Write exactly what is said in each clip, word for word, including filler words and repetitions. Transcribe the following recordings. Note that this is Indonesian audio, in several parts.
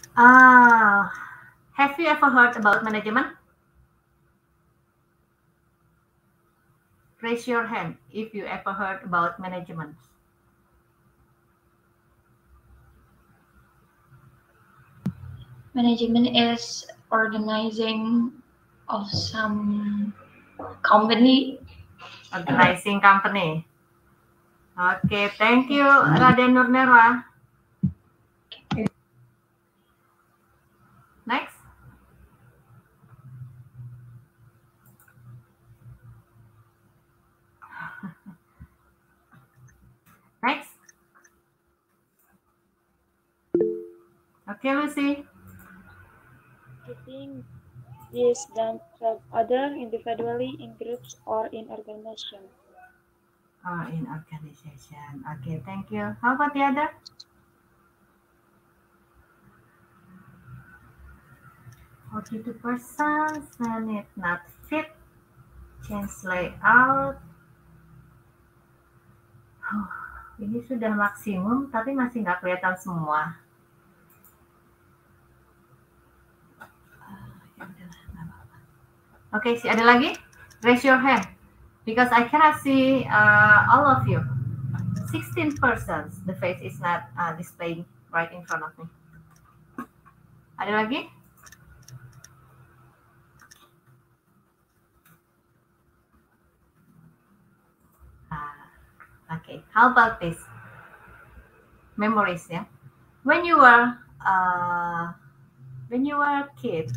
Uh, have you ever heard about management? Raise your hand if you ever heard about management. Management is organizing of some company. Organizing company. Okay, thank you, Raden Nurnerwa. Next. Next. Okay, Lucy. I think this done serve other individually in groups or in organization. Oh, in organization. Okay, thank you. How about the other? forty-two percent when it not fit. Change layout. Oh, ini sudah maksimum, tapi masih nggak kelihatan semua. Oke, okay, ada lagi? Raise your hand. Because I cannot see uh, all of you. sixteen percent. The face is not uh, displaying right in front of me. Ada lagi? Uh, okay, how about this? Memories, yeah. When you were uh, when you were a kid,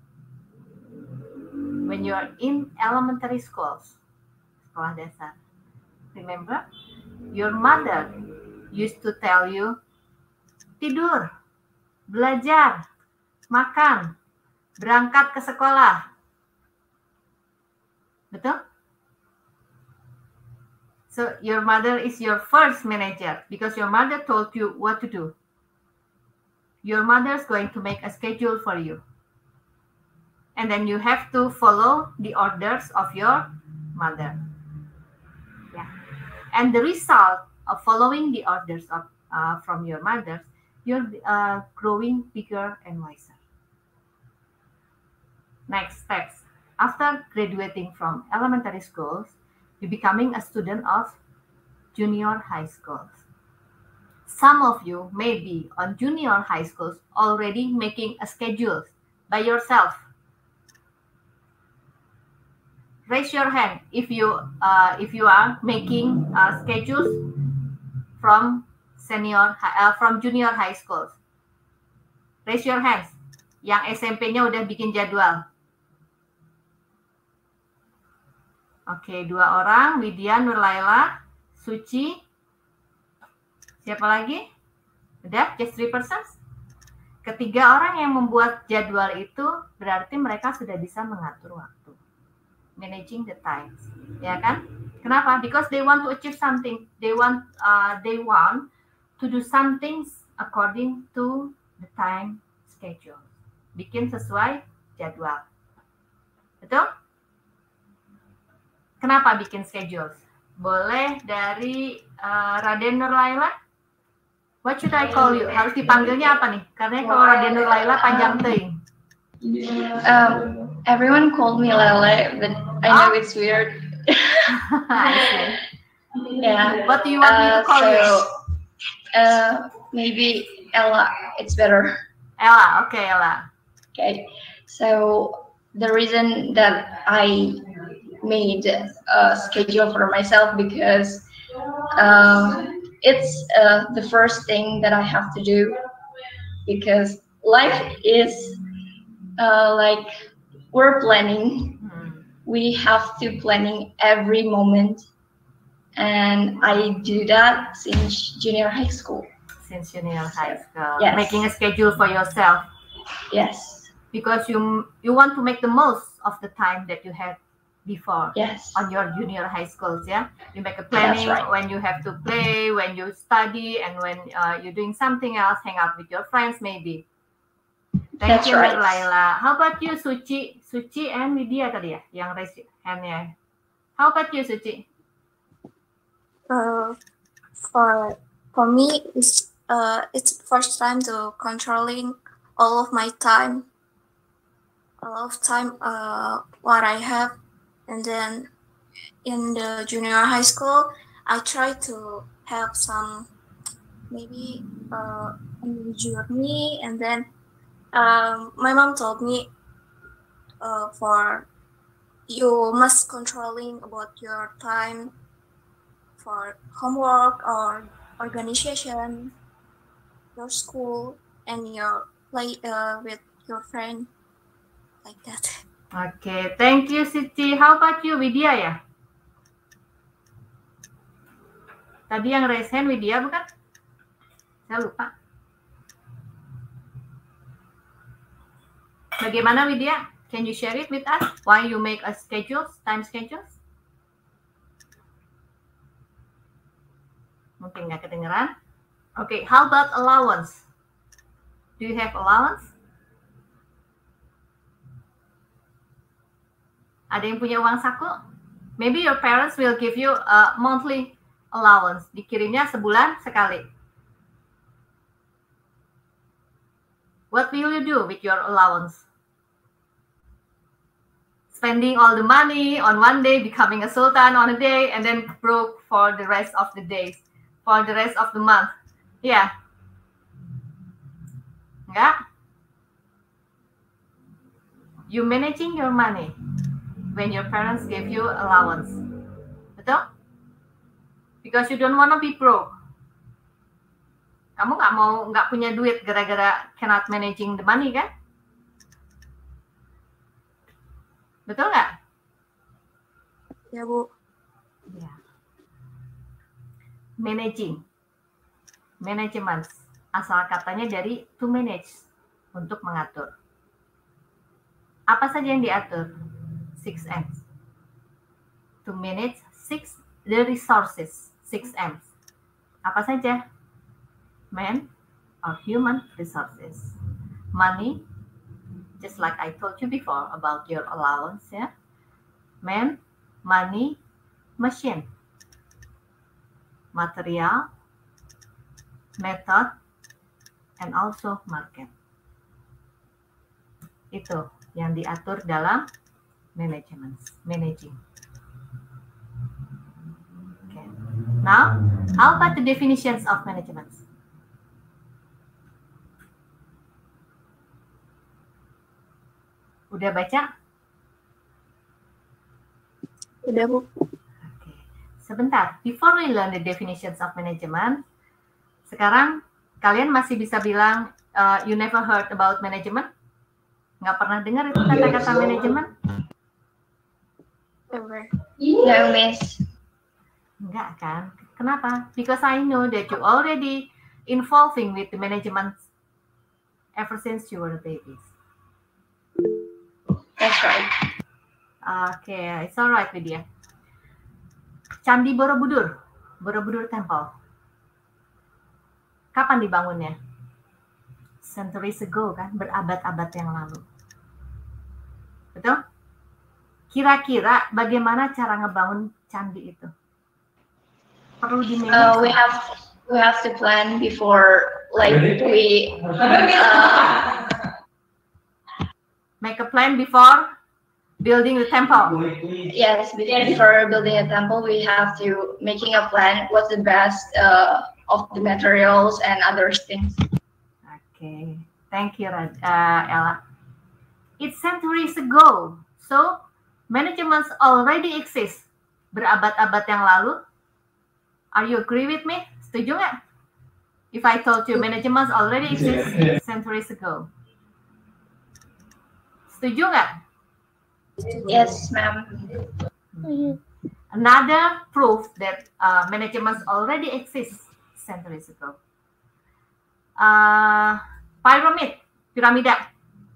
when you are in elementary schools, sekolah dasar, remember, your mother used to tell you, tidur, belajar, makan, berangkat ke sekolah. Betul? So your mother is your first manager because your mother told you what to do. Your mother is going to make a schedule for you. And then you have to follow the orders of your mother. Yeah. And the result of following the orders of uh, from your mother, you're uh, growing bigger and wiser. Next steps. After graduating from elementary schools, you're becoming a student of junior high schools. Some of you may be on junior high schools already making a schedule by yourself. Raise your hand if you uh, if you are making uh, schedules from senior uh, from junior high schools. Raise your hands. Yang S M P-nya udah bikin jadwal. Oke, okay, dua orang, Widya, Nurlaila, Suci. Siapa lagi? Udah, just three percent. Ketiga orang yang membuat jadwal itu berarti mereka sudah bisa mengatur waktu. Managing the times, ya kan? Kenapa? Because they want to achieve something. They want, uh, they want to do some things according to the time schedule. Bikin sesuai jadwal. Betul? Kenapa bikin schedule? Boleh dari uh, Raden Nurlaila? What should I call you? Harus dipanggilnya apa nih? Karena kalau Raden Nurlaila panjang teing. Um, everyone called me Lele, but I know oh. It's weird. I see. Yeah. What do you want uh, me to call so, you? Uh, maybe Ella. It's better. Ella. Okay, Ella. Okay. So the reason that I made a schedule for myself because um, it's uh, the first thing that I have to do because life is uh, like we're planning. Mm-hmm. We have to planning every moment, and I do that since junior high school. Since junior high school, yes. Making a schedule for yourself. Yes. Because you you want to make the most of the time that you had before. Yes. On your junior high schools, yeah. You make a planning right. when you have to play, when you study, and when uh, you're doing something else, hang out with your friends, maybe. Thank That's you, right. Laila. How about you, Suci? Suci and Widya tadi ya, yang raise hand-nya. How about you, Suci? Uh, for for me, it's uh, it's first time to controlling all of my time, all of time uh, what I have, and then in the junior high school, I try to have some maybe uh, a new journey, and then um, my mom told me uh, for you must controlling about your time for homework or organization, your school, and your play uh, with your friend, like that. Okay, thank you Siti. How about you, Widya ya? Tadi yang raise hand Widya bukan? Saya lupa. Bagaimana Widya? Can you share it with us? Why you make a schedules, time schedules? Mungkin nggak kedengeran. Okay, how about allowance? Do you have allowance? Ada yang punya uang saku? Maybe your parents will give you a monthly allowance. Dikirimnya sebulan sekali. What will you do with your allowance? Spending all the money on one day, becoming a sultan on a day, and then broke for the rest of the days, for the rest of the month. Yeah. Enggak? You managing your money when your parents give you allowance. Betul? Because you don't want to be broke. Kamu nggak mau nggak punya duit gara-gara cannot managing the money kan? Betul nggak? Ya Bu. Ya. Managing, management, asal katanya dari to manage, untuk mengatur. Apa saja yang diatur? six M's. To manage six the resources, six M's. Apa saja? Man or human resources. Money, just like I told you before about your allowance, ya. Man, money, machine, material, method, and also market. Itu yang diatur dalam management, managing. Okay. Now, how about the definitions of management? Udah baca? Udah Bu. Okay. Sebentar, before we learn the definitions of management, sekarang kalian masih bisa bilang uh, you never heard about management? Nggak pernah dengar itu kata-kata manajemen? Never. No, Miss. Enggak kan? Kenapa? Because I know that you already involving with the management ever since you were babies. That's right. Okay, it's alright Widya. Candi Borobudur, Borobudur Temple. Kapan dibangunnya? Centuries ago kan, berabad-abad yang lalu. Betul? Kira-kira bagaimana cara ngebangun candi itu? Perlu di-manage? Uh, we have we have to plan before, like we uh, make a plan before building the temple. yes, before building a temple, we have to making a plan. What's the best uh, of the materials and other things. Okay, thank you, uh, Ella. It's centuries ago, so management already exist. Berabad-abad yang lalu. Are you agree with me? Setuju nggak? If I told you management already exist centuries ago. Setuju nggak? Yes, ma'am. Mhm. Another proof that uh, management already exists centuries ago. Uh, pyramid, piramida,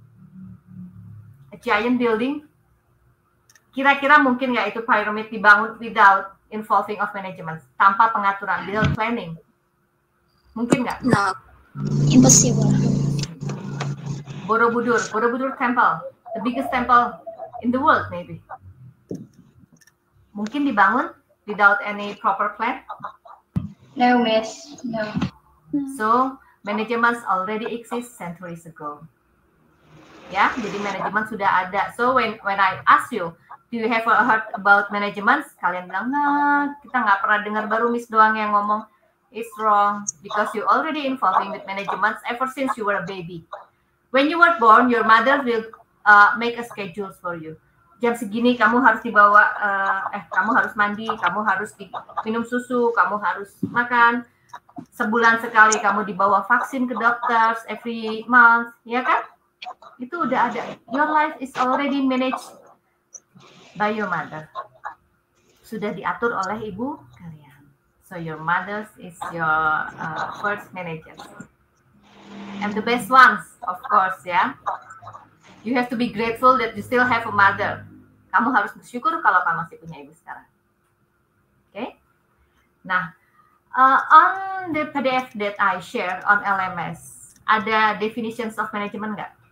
a giant building. Kira-kira mungkin nggak itu pyramid dibangun without involving of management, tanpa pengaturan, without planning? Mungkin nggak? No. Impossible. Borobudur, Borobudur Temple, the biggest temple in the world maybe. Mungkin dibangun without any proper plan? No, miss. No. So management already exists centuries ago. Ya, jadi manajemen sudah ada. So when when I ask you, do you have heard about management? Kalian bilang, nah, kita nggak pernah dengar, baru Miss doang yang ngomong. It's wrong because you already involving with management ever since you were a baby. When you were born, your mother will uh, make a schedule for you. Jam segini kamu harus dibawa, uh, eh kamu harus mandi, kamu harus di, minum susu, kamu harus makan. Sebulan sekali kamu dibawa vaksin ke dokter every month, ya kan? Itu udah ada. Your life is already managed by your mother. Sudah diatur oleh ibu kalian. So your mother is your uh, first manager. And the best ones, of course, ya. You have to be grateful that you still have a mother. Kamu harus bersyukur kalau kamu masih punya ibu sekarang. Oke? Okay? Nah, uh, on the P D F that I share on L M S, ada definitions of management nggak?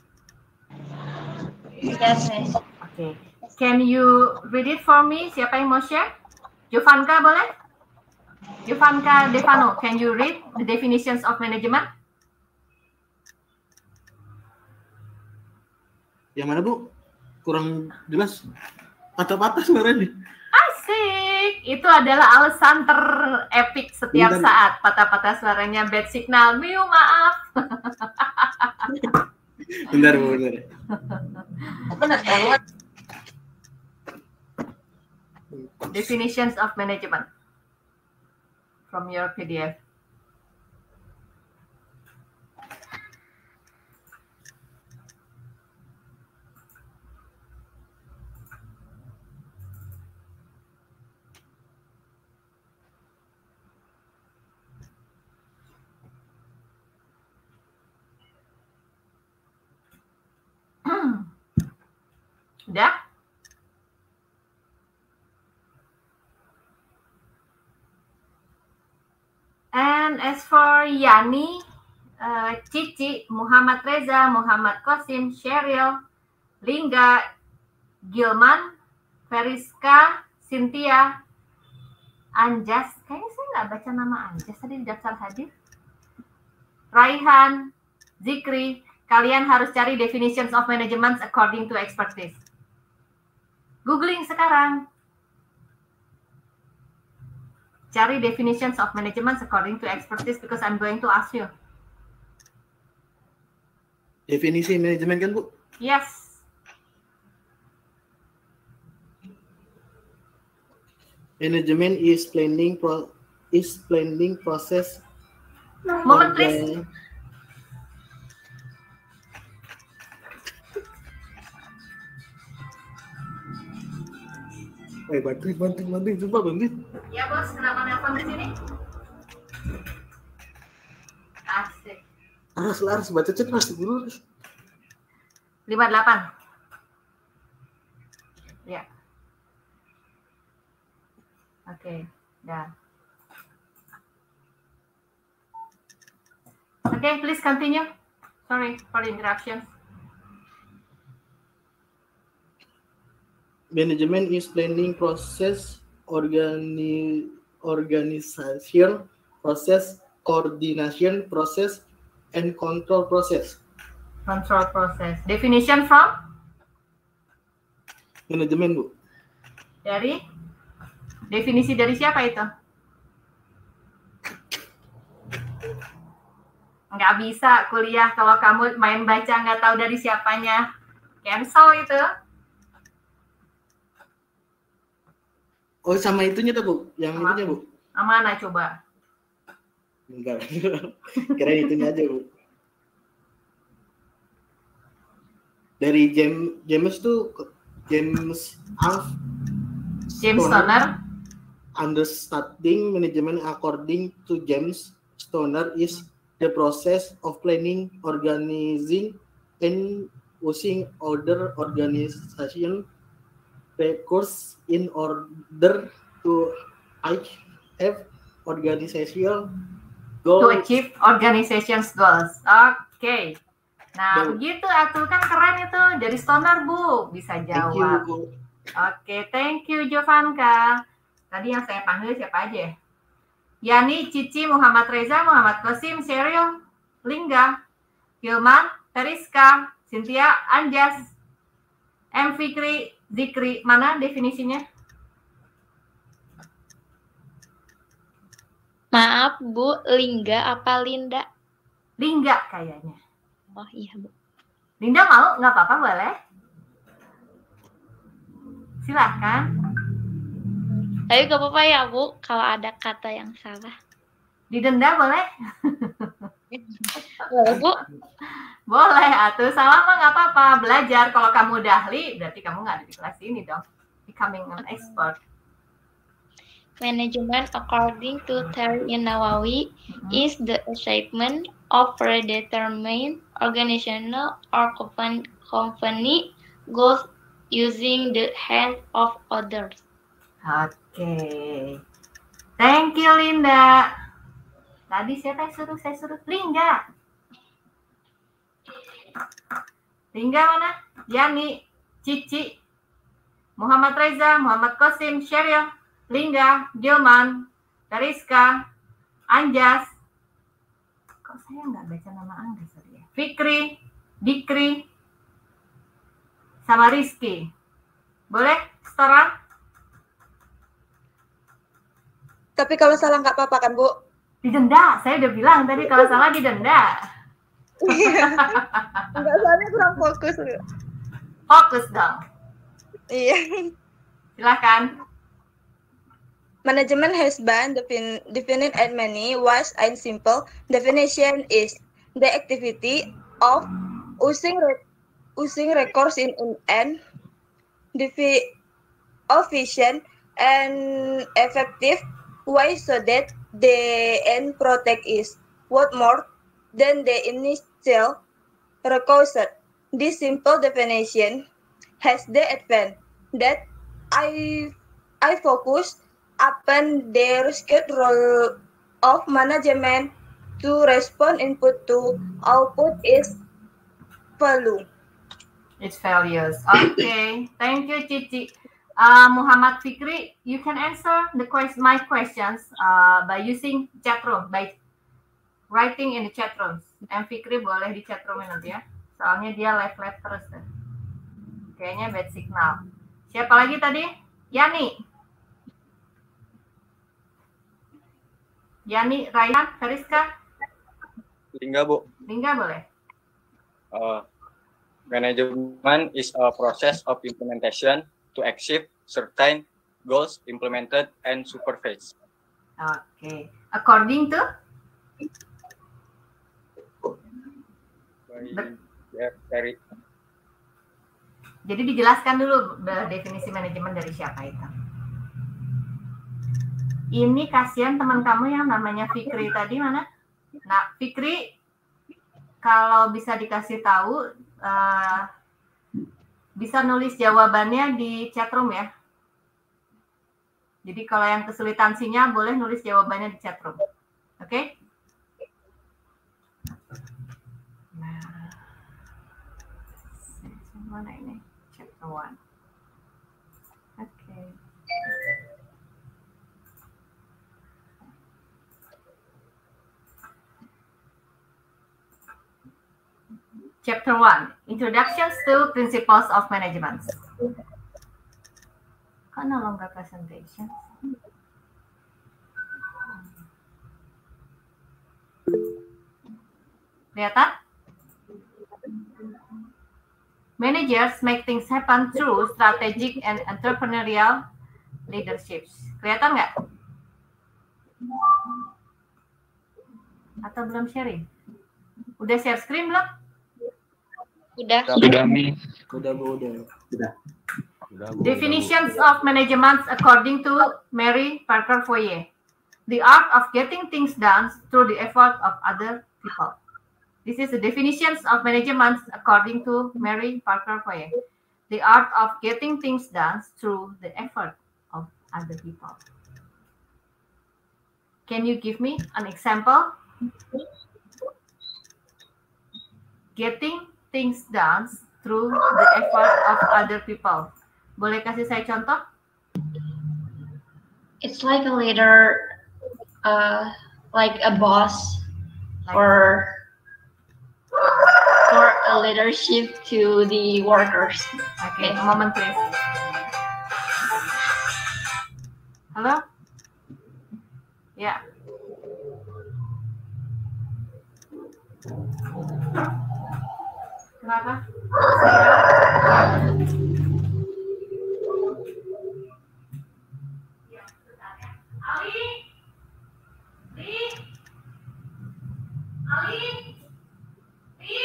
Yes, Miss. Oke. Okay. Can you read it for me? Siapa yang mau share? Jovanka boleh? Jovanka Devano, can you read the definitions of management? Yang mana, Bu? Kurang jelas. Patah-patah suaranya. Asik. Itu adalah alasan terepik setiap Bentar. saat. Patah-patah suaranya, bad signal. Miu, maaf. Bentar, Bu, bentar. Definitions of management from your P D F. Udah? And as for Yani, uh, Cici, Muhammad Reza, Muhammad Qasim, Sheryl, Lingga, Gilman, Feriska, Cynthia, Anjas, kayaknya saya nggak baca nama Anjas tadi di daftar hadir. Raihan, Zikri, kalian harus cari definitions of management according to expertise. Googling sekarang. Cari definitions of management according to expertise because I'm going to ask you. Definisi manajemen kan, Bu? Yes. Management is planning pro is planning process. Moment, please. Eh, bantuin, bantuin, bantuin, coba bantuin. Ya bos, kenapa nelfon di sini? Asik. Aras, Laras, baca cek pasti dulu. lima puluh delapan. Ya. Oke, dah. Oke, okay, please continue. Sorry for the interruption. Management is planning process, organi organization process, coordination process, and control process. Control process. Definition from? Manajemen, Bu. Dari? Definisi dari siapa itu? Nggak bisa kuliah kalau kamu main baca nggak tahu dari siapanya. Cancel itu. Oh, sama itunya tuh, Bu. Yang Sama. itunya, Bu. Mana coba? Enggak. Kira itunya aja, Bu. Dari James James tuh James Alf James Stoner. Understanding management according to James Stoner is the process of planning, organizing, and using other organization recurse in order to achieve organizational goals. To achieve organization's goals. Oke. Okay. Nah, Dan, begitu Atul, kan keren itu. Jadi stoner, Bu. Bisa jawab. Oke, okay, thank you Jovanka. Tadi yang saya panggil siapa aja? Yani, Cici, Muhammad Reza, Muhammad Qasim, Sheryl, Lingga, Hilman, Teriska, Cynthia, Anjas, M. Fikri, Zikri. Mana definisinya? Maaf Bu, Lingga apa Linda? Lingga kayaknya. Oh iya Bu. Linda mau? Nggak apa-apa, boleh. Silahkan. Tapi gak apa-apa ya Bu, kalau ada kata yang salah. Didenda boleh? Boleh Bu? Boleh, atuh salah mah nggak apa-apa. Belajar, kalau kamu udah ahli, berarti kamu nggak ada di kelas ini dong. Becoming an expert. Management, according to Terry Nawawi, mm-hmm. is the achievement of predetermined organizational or company goals using the hand of others. Oke, okay. Thank you Linda. Tadi siapa yang suruh? Saya suruh Lingga. Lingga mana? Yani, Cici, Muhammad Reza, Muhammad Qasim, Sheryl, Lingga, Gilman, Teriska, Anjas. Kok saya nggak baca nama Anjas tadi ya? Fikri, Dikri, sama Rizky. Boleh, setoran? Tapi kalau salah nggak apa-apa kan, Bu? Didenda. Saya udah bilang tadi kalau salah didenda. Enggak, soalnya kurang fokus. Fokus dong. Iya. Silakan. Management has been defin defined as many ways and simple definition is the activity of using re using records in an efficient and effective way so that the end product is worth more than the initial record. This simple definition has the advantage that I I focus upon the risk role of management to respond input to output is value. It's values. Okay, thank you, Cici. Uh, Muhammad Fikri, you can answer the question, my questions uh, by using chat room, by writing in the chat rooms. M. Fikri boleh di chat room nanti ya, soalnya dia live-live terus deh. Kayaknya bad signal. Siapa lagi tadi? Yani. Yani, Raihan, Teriska? Lingga, Bu. Lingga boleh. Uh, management is a process of implementation to achieve certain goals implemented and supervised. Okay. According to? Dari. Jadi dijelaskan dulu definisi manajemen dari siapa itu. Ini kasihan teman kamu yang namanya Fikri tadi mana? Nah, Fikri, kalau bisa dikasih tahu, uh, bisa nulis jawabannya di chatroom ya. Jadi kalau yang kesulitan sinyal, boleh nulis jawabannya di chatroom. Oke? Okay? Nah, mana ini? Chapter one. Oke. Okay. Chapter one, Introductions to Principles of Management. Kok no longer presentation? Kelihatan? Managers make things happen through strategic and entrepreneurial leaderships. Kelihatan nggak? Atau belum sharing? Udah share screen belum? Udah. Sudah, Mi. Udah, Bu, udah. Udah. Definitions of management according to Mary Parker Foyer. The art of getting things done through the effort of other people. This is the definitions of management according to Mary Parker Foyer. The art of getting things done through the effort of other people. Can you give me an example? Getting things done through the effort of other people. Boleh kasih saya contoh? It's like a leader uh, like a boss Like, or or a leadership to the workers. okay, a moment please. Halo? Ya. Kenapa? Ali? Li? Ali? Li?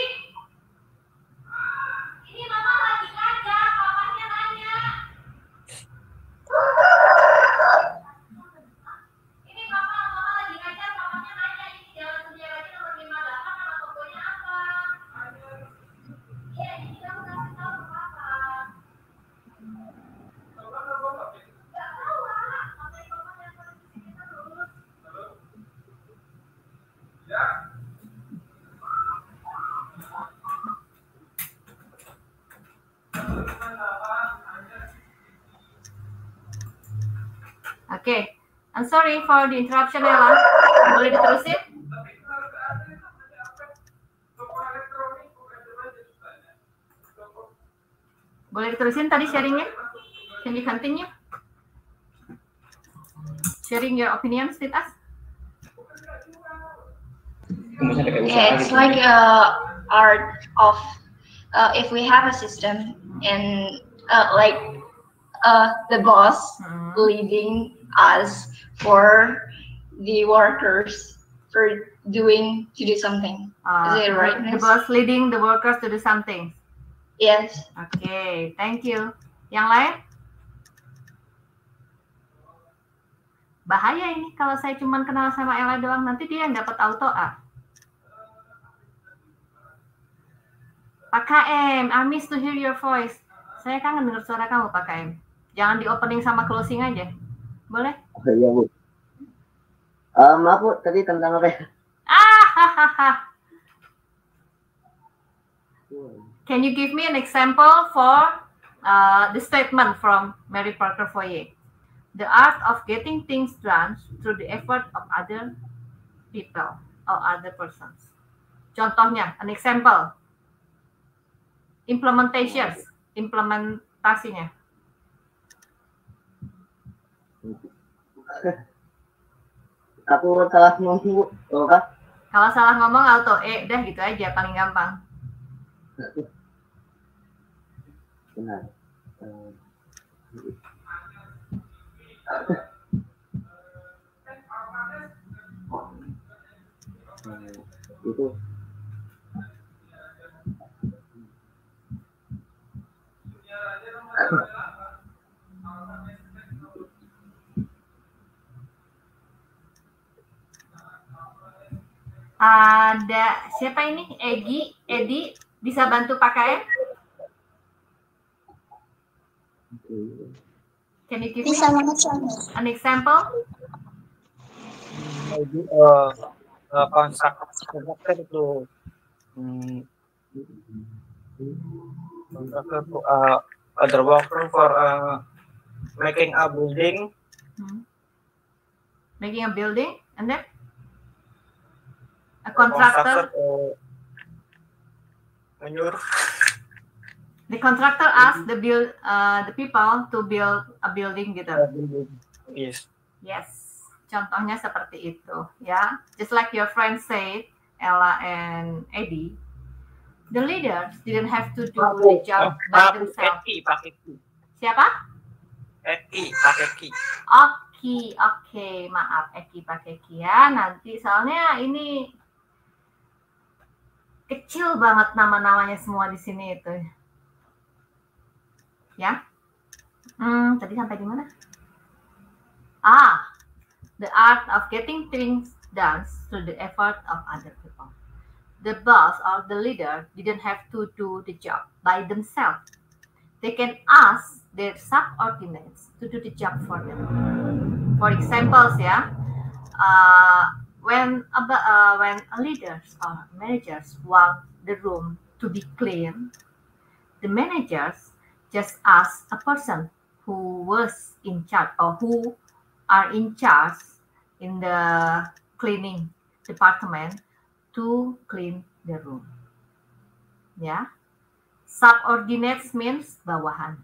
Ini mama lagi ngajak, papanya nanya. Ini papa, mama lagi ngajak, papanya nanya. Ini jalan sendiri lagi nomor lima puluh delapan, nama tokonya apa? Iya, ini kamu kasih tahu ke papa. Gak tahu lah, makanya papa nelfon di sini terus. Oke, okay. I'm sorry for the interruption, Ella. Boleh diterusin? Boleh diterusin tadi sharingnya? Can you continue? Sharing your opinions with us? Yeah, it's like a art of uh, if we have a system and uh, like uh, the boss Hmm. leading us for the workers for doing to do something. Uh, Is it right, The Miss? boss leading the workers to do something. Yes. Oke, okay, thank you. Yang lain? Bahaya ini kalau saya cuma kenal sama Ella doang, nanti dia yang dapat auto A. Pak K M, I miss to hear your voice. Saya kangen dengar suara kamu, Pak K M. Jangan di opening sama closing aja. Boleh? Oh, iya, Bu. Uh, maaf, Bu, tadi tentang apa ya? Ah, hahaha. Can you give me an example for uh, the statement from Mary Parker Foyer? The art of getting things done through the effort of other people or other persons. Contohnya, an example. Implementations, implementasinya. Aku salah ngomong, Bu. Oh, Kak. Kalau salah ngomong auto E, dah gitu aja, paling gampang. Benar. Uh, itu Ada siapa ini? Egi, Edi, bisa bantu Pak K M? Can you give me Bisa banget, Sam. an example? Maybe uh, uh, contract contractor to um, contractor to uh, other worker for uh, making a building. Hmm. Making a building, and then a contractor. Uh, menyuruh. The contractor asked the build uh, the people to build a building gitu. Yes. Yes. Contohnya seperti itu, ya. Just like your friends said, Ella and Eddie, the leaders didn't have to do the job by themselves. Eki pakai ki. Siapa? Eki pakai ki. Oke, oke, maaf Eki pakai ki ya. Nanti soalnya ini kecil banget nama-namanya semua di sini itu. Ya. Hmm, tadi sampai di mana? Ah, the art of getting things done through the effort of other people. The boss or the leader didn't have to do the job by themselves. They can ask their subordinates to do the job for them. For examples, ya, uh, when a, uh, when a leaders or managers want the room to be clean, the managers just ask a person who was in charge or who are in charge in the cleaning department to clean the room. Ya, subordinates means bawahan.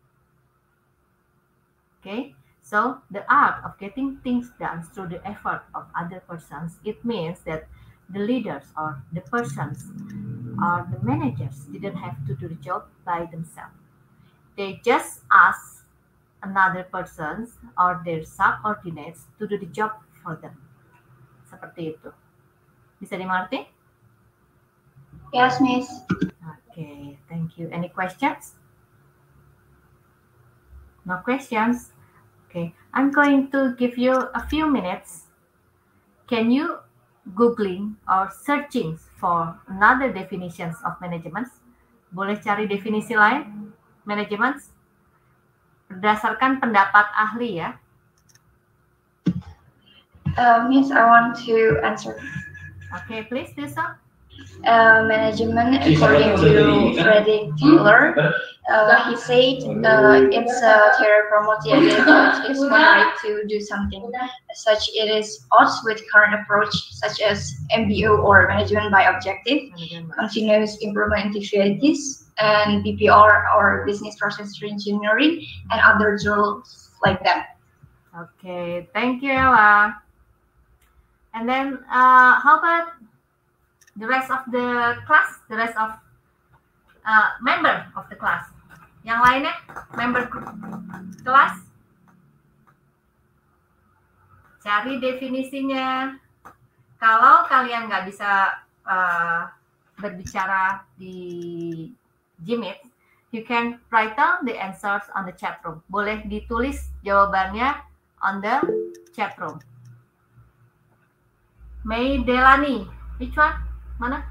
Okay, so the art of getting things done through the effort of other persons, it means that the leaders or the persons or the managers didn't have to do the job by themselves. They just ask another persons or their subordinates to do the job for them. Seperti itu. Bisa dimengerti? Yes, Miss. Okay, thank you. Any questions? No questions? Okay, I'm going to give you a few minutes. Can you Googling or searching for another definitions of management? Boleh cari definisi lain, management? Berdasarkan pendapat ahli ya. Uh, Miss, I want to answer. Okay, please do so. Uh, management, according to Frederick Taylor, uh, he said uh, it's a theory promoting that it's one right to do something. Such it is odds with current approach, such as M B O or management by objective, continuous improvement activities, and B P R or business process engineering, and other tools like that. Okay, thank you, Ella. And then, uh, how about the rest of the class, the rest of uh, member of the class? Yang lainnya, member kelas, cari definisinya. Kalau kalian nggak bisa uh, berbicara di Gmeet, you can write down the answers on the chat room. Boleh ditulis jawabannya on the chat room. May Delani, which one? Mana?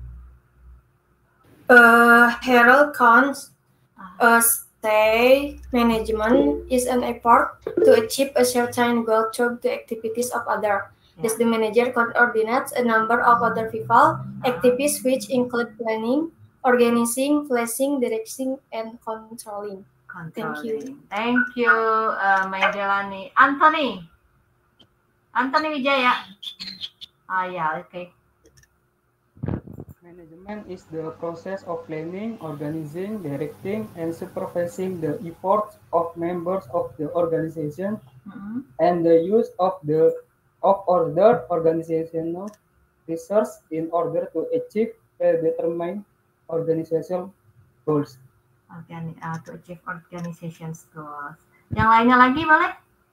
Uh, Harold Cohns uh, say management is an effort to achieve a certain goal through the activities of others. Yeah. Thus, the manager coordinates a number of other people, activities which include planning, organizing, placing, directing, and controlling. controlling. Thank you. Thank you, uh, May Delani. Anthony. Anthony Wijaya. Ah, yeah, okay. Management is the process of planning, organizing, directing, and supervising the efforts of members of the organization mm-hmm. and the use of the of other organizational resources in order to achieve a determined organizational goals. Organi uh, to achieve organization's goals. Yang lainnya lagi boleh?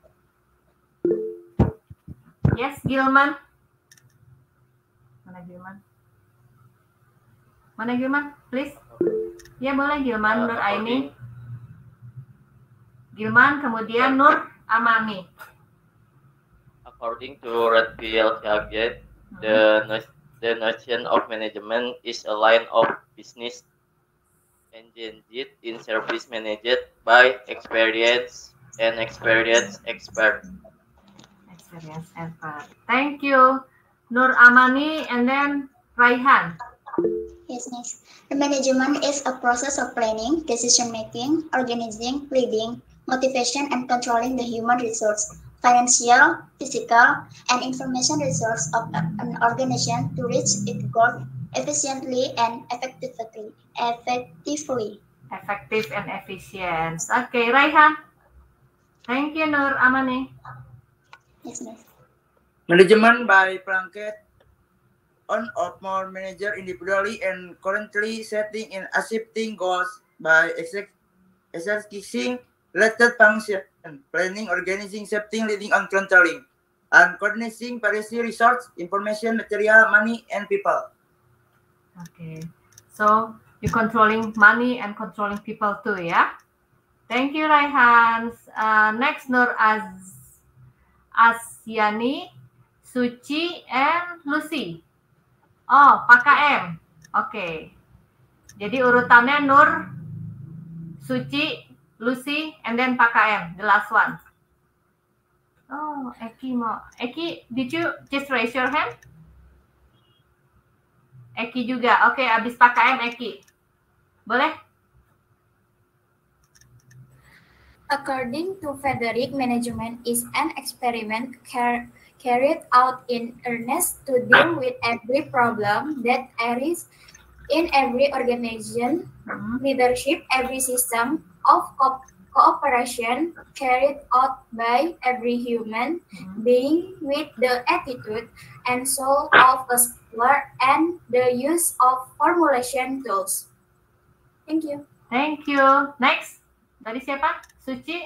Yes, Gilman. Mana Gilman? Mana Gilman? Please. Ya boleh Gilman, Nur Aini. Gilman, kemudian Nur Amani. According to Redfield Piaget, hmm. the no the notion of management is a line of business engaged in service managed by experience and experienced expert. Experience expert. Thank you, Nur Amani, and then Raihan. Yes, Miss. The management is a process of planning, decision-making, organizing, leading, motivation, and controlling the human resource, financial, physical, and information resource of an organization to reach its goal efficiently and effectively. Effectively. Effective and efficient. Okay, Raihan. Thank you, Nur Amani. Yes, Miss. Management by Plunkett. On or more manager individually and currently setting and accepting goals by exercising related function, planning, organizing, setting, leading, and controlling, and coordinating various resources, information, material, money, and people. Okay, so you're controlling money and controlling people too, yeah? Thank you, Raihan. Uh, next, Nur Az Asyani, Suci, and Lucy. Oh, P K M. Oke. Okay. Jadi urutannya Nur, Suci, Lucy, and then P K M, the last one. Oh, Eki mau. Eki, did you just raise your hand? Eki juga. Oke, okay, abis P K M, Eki. Boleh? According to Frederick, management is an experiment car carried out in earnest to deal with every problem that arises in every organization, leadership, every system of co cooperation carried out by every human being with the attitude and soul of a scholar and the use of formulation tools. Thank you. Thank you. Next. Tadi siapa? Suci,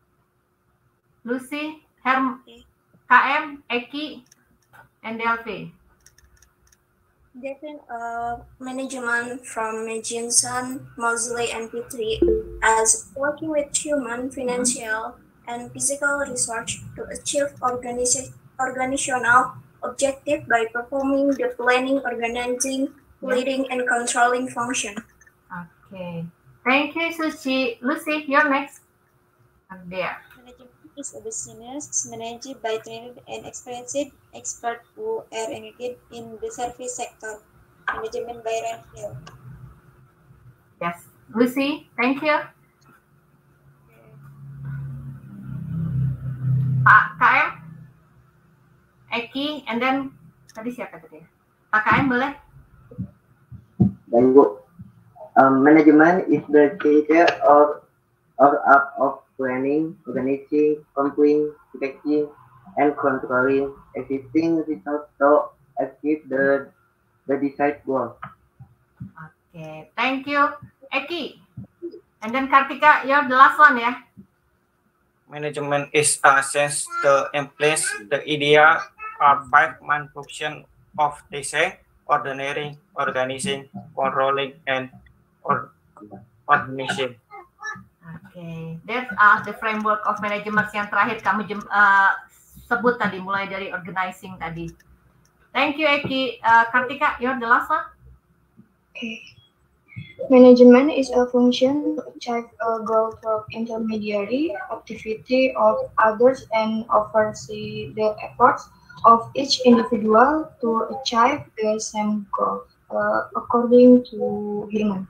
Lucy, Herm, K M, Eki, and Delphi. Different uh, management from Jensen, Mosley, and Petrie as working with human, financial, and physical research to achieve organiza organizational objective by performing the planning, organizing, leading, and controlling function. Okay. Thank you, Suci. Lucy, you're next. And there. Management is a business managed by trained and experienced experts who are engaged in the service sector. Management by Renfield. Yes. Lucy, thank you. Pak K M, Eki, and then tadi siapa tadi? Pak K M boleh? Dan Bu, um, management is the creator or or art of planning, organizing, completing, detecting, and controlling existing resources to achieve the the desired goal. Okay, thank you, Eki. And then Kartika, you're the last one, ya. Management is a sense to implement the idea or five-man function of design, ordinary, organizing, controlling, and or organizing. Okay, that's uh, the framework of management yang terakhir kamu uh, sebut tadi, mulai dari organizing tadi. Thank you, Eki. Uh, Kartika, you're the last one. Okay. Management is a function to achieve a goal through intermediary activity of others and oversee the efforts of each individual to achieve the same goal, uh, according to Hirman.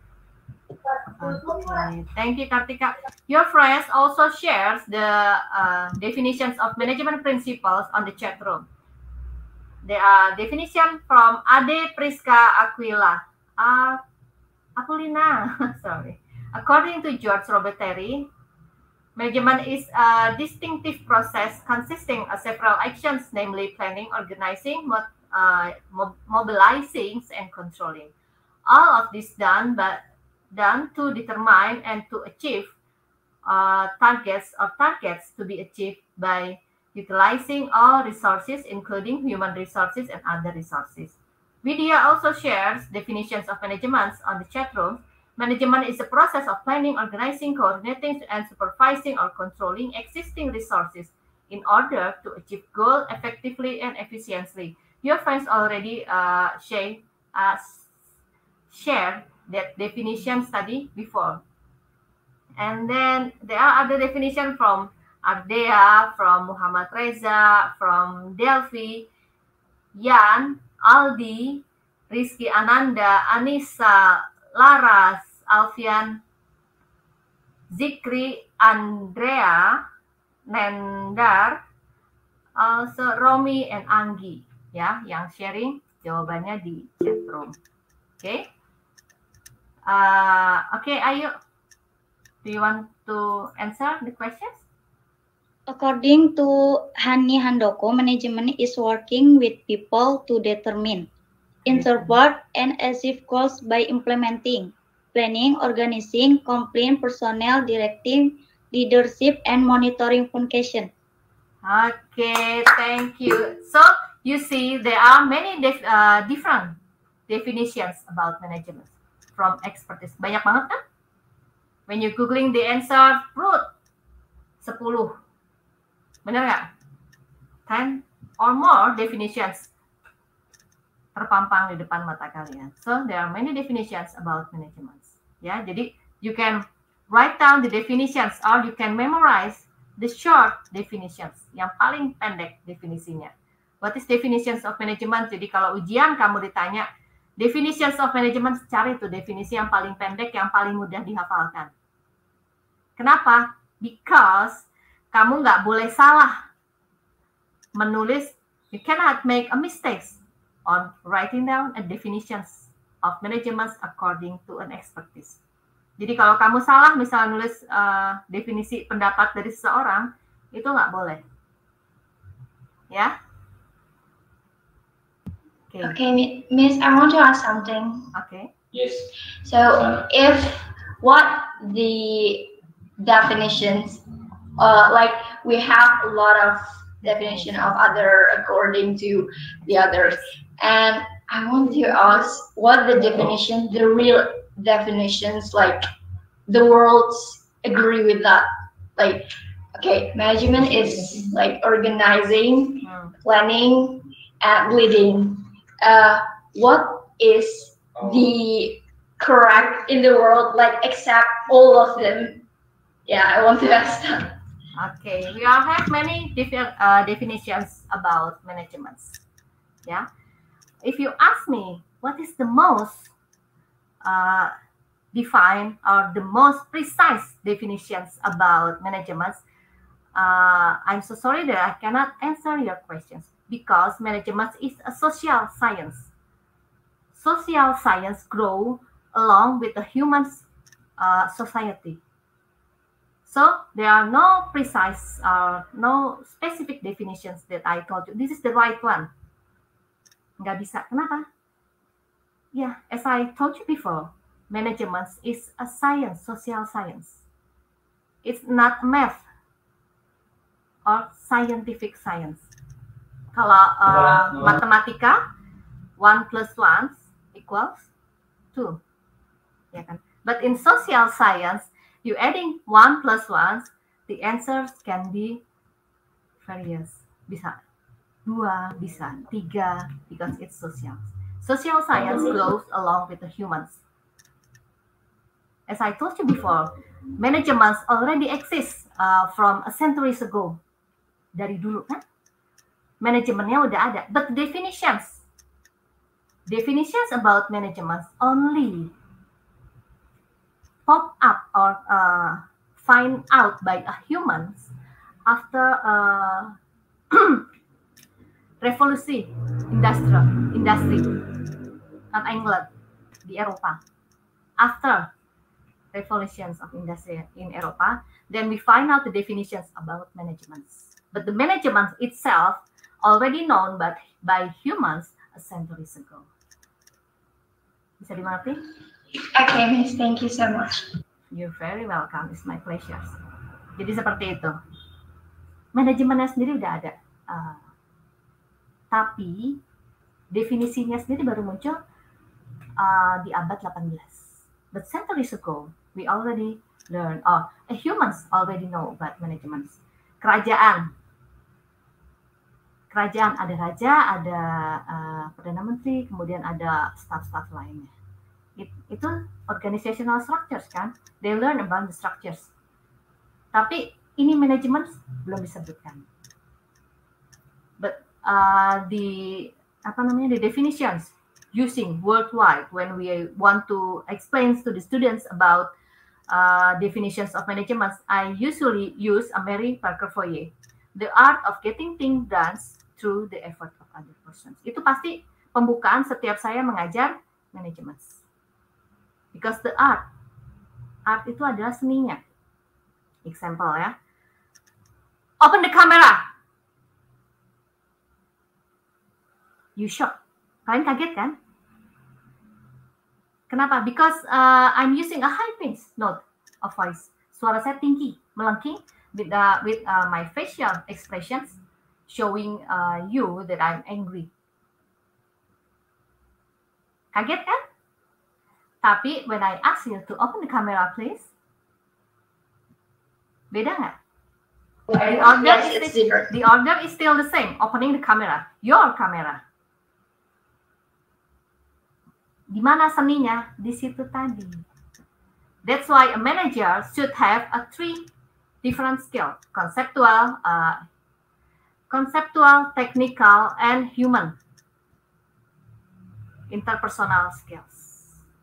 Okay, thank you, Kartika. Your friends also shares the uh, definitions of management principles on the chat room. There are definitions from Ade Priska Aquila. Uh, Aquilina, sorry. According to George Robert Terry, management is a distinctive process consisting of several actions, namely planning, organizing, mo uh, mob mobilizing, and controlling. All of this done by done to determine and to achieve uh, targets or targets to be achieved by utilizing all resources, including human resources and other resources. Vidya also shares definitions of management on the chat room. Management is a process of planning, organizing, coordinating, and supervising or controlling existing resources in order to achieve goals effectively and efficiently. Your friends already uh, share, uh, shared that definition study before. And then there are other definitions from Ardea, from Muhammad Reza, from Delphi, Yan, Aldi, Rizky Ananda, Anissa, Laras, Alfian, Zikri, Andrea, Nendar, also Romi and Anggi, ya, yang sharing jawabannya di chat room. Oke. Okay. Uh, okay, Ayu, do you want to answer the questions? According to Hani Handoko, management is working with people to determine, interpret, and achieve goals by implementing, planning, organizing, completing, personnel, directing, leadership, and monitoring function. Okay, thank you. So, you see, there are many def uh, different definitions about management from expertise. Banyak banget kan? When you googling the answer, root sepuluh. Benar nggak? ten or more definitions terpampang di depan mata kalian. So, there are many definitions about management. Ya, jadi you can write down the definitions or you can memorize the short definitions, yang paling pendek definisinya. What is definitions of management? Jadi kalau ujian kamu ditanya definitions of management, cari itu definisi yang paling pendek, yang paling mudah dihafalkan. Kenapa? Because kamu nggak boleh salah menulis You cannot make a mistakes on writing down a definitions of management according to an expertise. Jadi kalau kamu salah misalnya nulis uh, definisi pendapat dari seseorang, itu nggak boleh. Ya? Okay. Okay, Miss, I want to ask something. Okay. Yes. So, if what the definitions, uh, like we have a lot of definition of other according to the others, and I want to ask what the definition, the real definitions, like the worlds agree with that. Like, okay, management is like organizing, planning, and leading. Uh, what is the correct in the world, like except all of them? Yeah, I want to ask that. Okay, we all have many different uh, definitions about management. Yeah, if you ask me what is the most uh, defined or the most precise definitions about management, uh, I'm so sorry that I cannot answer your questions because management is a social science. Social science grow along with the human uh, society. So there are no precise or uh, no specific definitions that I told you. This is the right one. Nggak bisa. Kenapa? Yeah, as I told you before, management is a science, social science. It's not math or scientific science. Kalau uh, matematika, one plus one equals two. Ya kan? But in social science, you adding one plus one, the answers can be various. Bisa dua, bisa tiga, because it's social. Social science grows along with the humans. As I told you before, management already exists uh, from a centuries ago. Dari dulu kan, manajemennya udah ada. But definitions, definitions about management only pop up or uh, find out by a humans after uh, revolusi industrial industry in England, di Eropa. After revolutions of industry in Eropa, then we find out the definitions about management. But the management itself already known but by humans a centuries ago. Bisa dimengerti? Okay, Miss, thank you so much. You're very welcome. It's my pleasure. Jadi seperti itu. Manajemennya sendiri udah ada. Uh, tapi definisinya sendiri baru muncul uh, di abad delapan belas. But centuries ago, we already learn, or uh, humans already know about management. Kerajaan. Kerajaan ada raja, ada uh, perdana menteri, kemudian ada staf-staf lainnya. It, itu organizational structures kan, they learn about the structures. Tapi ini manajemen belum disebutkan. But uh, the apa namanya the definitions using worldwide when we want to explain to the students about uh, definitions of management, I usually use a Mary Parker Foyer, the art of getting things done through the effort of other persons. Itu pasti pembukaan setiap saya mengajar manajemen. Because the art, art itu adalah seninya. Example ya. Open the camera. You shock. Kalian kaget kan? Kenapa? Because uh, I'm using a high pitch note of voice. Suara saya tinggi, melengking with uh, with uh, my facial expressions showing uh, you that I'm angry. Kaget kan? Tapi when I ask you to open the camera, please, beda nggak? The order, yes, is, the order is still the same. Opening the camera, your camera. Di mana seninya? Di situ tadi. That's why a manager should have a three different skill: conceptual, uh, conceptual, technical, and human. Interpersonal skills.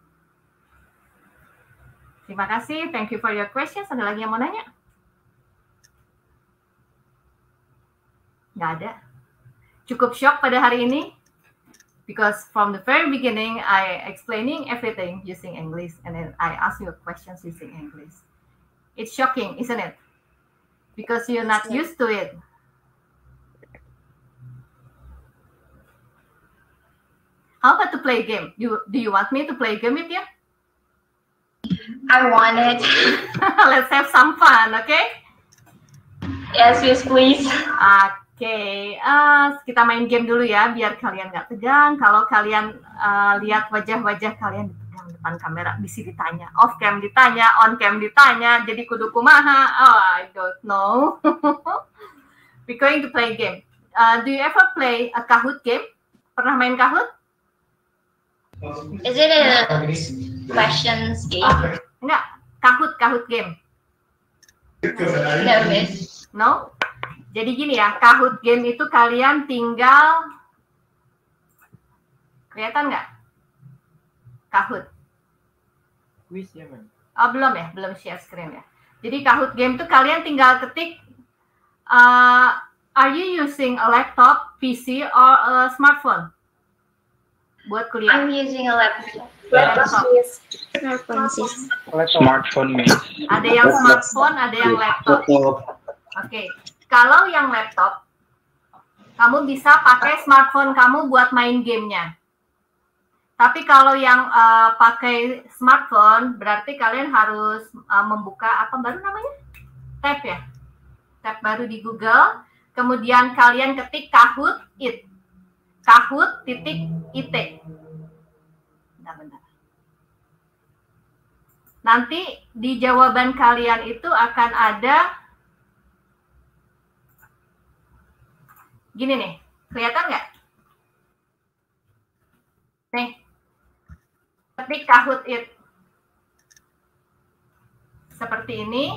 Terima kasih. Thank you for your questions. Ada lagi yang mau nanya? Nggak ada. cukup shock pada hari ini? Because from the very beginning, I explaining everything using English, and then I ask you questions using English. It's shocking, isn't it? Because you're not used to it. How about to play a game? You, do you want me to play a game with you? I want it. Let's have some fun, okay? Yes, yes, please. Oke, okay. uh, kita main game dulu ya, biar kalian nggak tegang. Kalau kalian uh, lihat wajah-wajah kalian dipegang depan kamera, bisa ditanya. Off cam ditanya, on cam ditanya, jadi kudu kumaha. Oh, I don't know. We're going to play a game. Uh, do you ever play a Kahoot game? Pernah main Kahoot? Is it a questions game? Enggak, Kahoot, Kahoot game. No, miss. No? Jadi gini ya, Kahoot game itu kalian tinggal, kelihatan nggak? Kahoot. Quiz ya, man. Oh, belum ya, belum share screen ya. Jadi Kahoot game itu kalian tinggal ketik, uh, are you using a laptop, P C, or a smartphone? Buat kuliah. I'm using a laptop. Laptop. Smartphone, sis. Smartphone, miss. Ada yang smartphone, ada yang laptop. Oke, okay. Kalau yang laptop, kamu bisa pakai smartphone kamu buat main gamenya. Tapi kalau yang uh, pakai smartphone, berarti kalian harus uh, membuka apa baru namanya? Tab ya? Tab baru di Google. Kemudian kalian ketik Kahoot it. Kahoot titik it. Bentar-bentar. Nanti di jawaban kalian itu akan ada gini nih, kelihatan nggak? Nih, ketik Kahoot it. Seperti ini.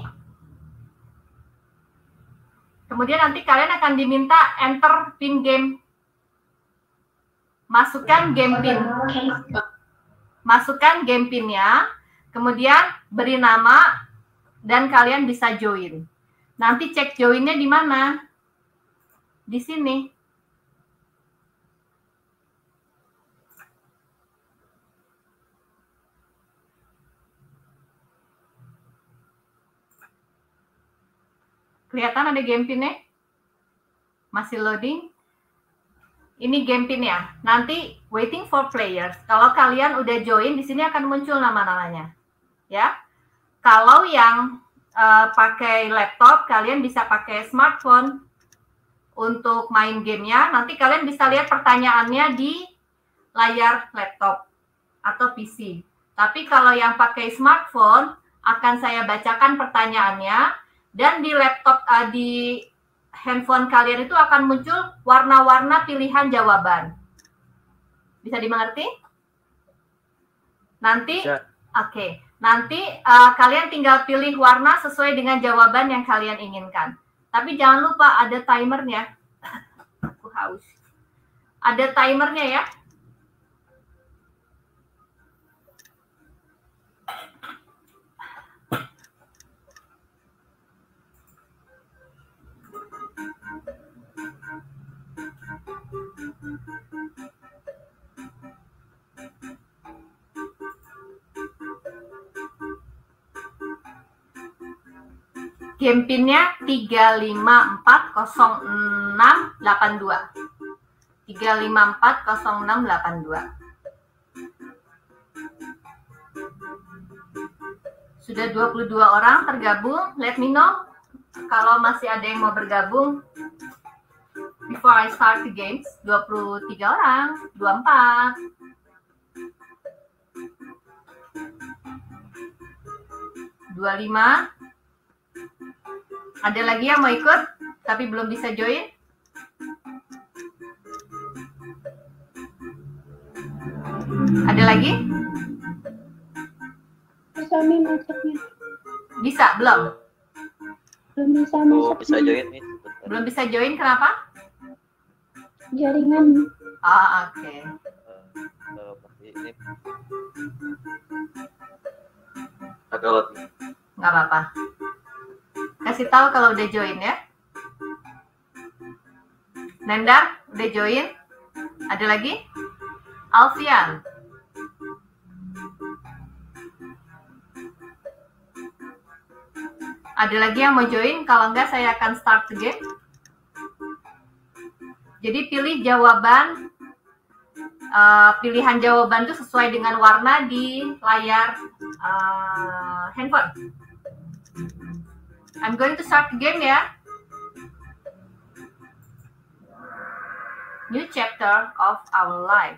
Kemudian nanti kalian akan diminta enter pin game. Masukkan game pin. Masukkan game pinnya, kemudian beri nama, dan kalian bisa join. Nanti cek joinnya di mana? Di sini. Kelihatan ada game pinnya? Masih loading? Ini game pinnya. Nanti waiting for players. Kalau kalian udah join, di sini akan muncul nama-namanya. Ya. Kalau yang uh, pakai laptop, kalian bisa pakai smartphone untuk main gamenya. Nanti kalian bisa lihat pertanyaannya di layar laptop atau P C. Tapi kalau yang pakai smartphone, akan saya bacakan pertanyaannya, dan di laptop, uh, di handphone kalian itu akan muncul warna-warna pilihan jawaban. Bisa dimengerti? Nanti, oke. Okay. Nanti uh, kalian tinggal pilih warna sesuai dengan jawaban yang kalian inginkan. Tapi jangan lupa ada timernya. Aku haus. Ada timernya ya. Game pinnya tiga lima empat nol enam delapan dua. tiga lima empat nol enam delapan dua. Sudah dua puluh dua orang tergabung. Let me know kalau masih ada yang mau bergabung. Before I start the games. dua puluh tiga orang, dua puluh empat. dua puluh lima. Ada lagi yang mau ikut tapi belum bisa join? Ada lagi? Bisa nih masuknya. Bisa, belum? Belum bisa masuk. Oh, bisa join nih. Belum bisa join, kenapa? Jaringan. Ah, oke. Okay. Uh, uh, ini agak lebih. Nggak apa-apa. Kasih tahu kalau udah join ya. Nendar, Udah join? Ada lagi? Alfian. Ada lagi yang mau join? Kalau enggak, saya akan start the game. Jadi pilih jawaban, uh, pilihan jawaban itu sesuai dengan warna di layar uh, handphone. I'm going to start the game ya. New chapter of our life.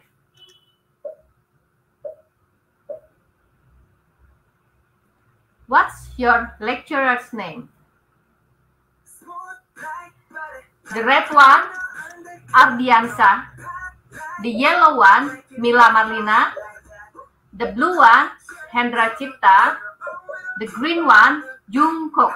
What's your lecturer's name? The red one, Ardiansa. The yellow one, Mila Marlina. The blue one, Hendra Cipta. The green one, Jungkook.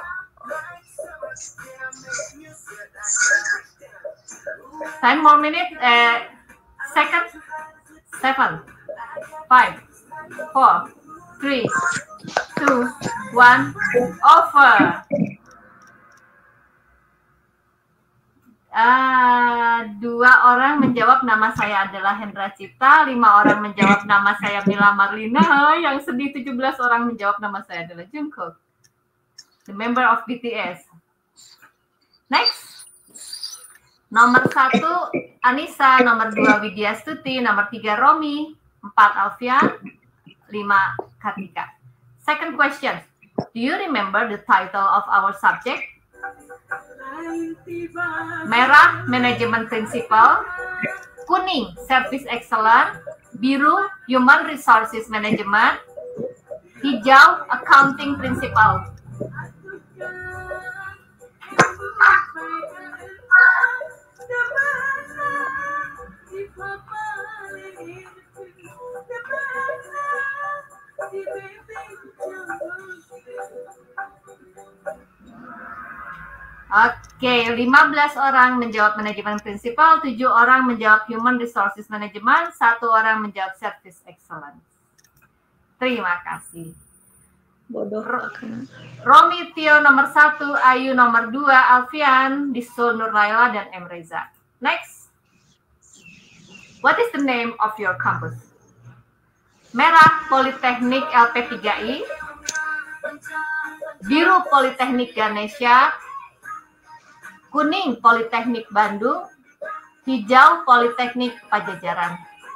Ten more minutes, uh, second, seven, five, four, three, two, one, over. Uh, dua orang menjawab nama saya adalah Hendra Cipta, lima orang menjawab nama saya Mila Marlina, yang sedih tujuh belas orang menjawab nama saya adalah Jungkook, the member of B T S. Next. Nomor satu Anissa, nomor dua Widya Stuti, nomor tiga Romi, empat Alfian, lima Kartika. Second question, do you remember the title of our subject? Merah, Management Principle. Kuning, Service Excellence. Biru, Human Resources Management. Hijau, Accounting Principle. Oke, lima belas orang menjawab manajemen prinsipal, tujuh orang menjawab human resources management, satu orang menjawab service excellence. Terima kasih. Bodoh. Romi Tio nomor satu, Ayu nomor dua, Alfian, Disul Nurlaila, dan M. Reza. Next. What is the name of your campus? Merah, Politeknik L P tiga I. Biru, Politeknik Ganesha. Kuning, Politeknik Bandung. Hijau, Politeknik Pajajaran.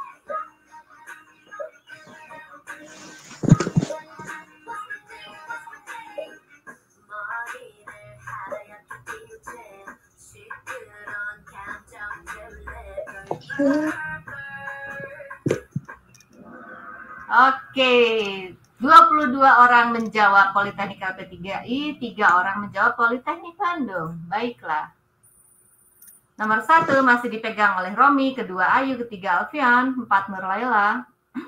Oke, dua puluh dua orang menjawab Politeknik L P tiga I, tiga orang menjawab Politeknik Bandung. Baiklah. Nomor satu masih dipegang oleh Romi, kedua Ayu, ketiga Alfian, empat Nurlaila,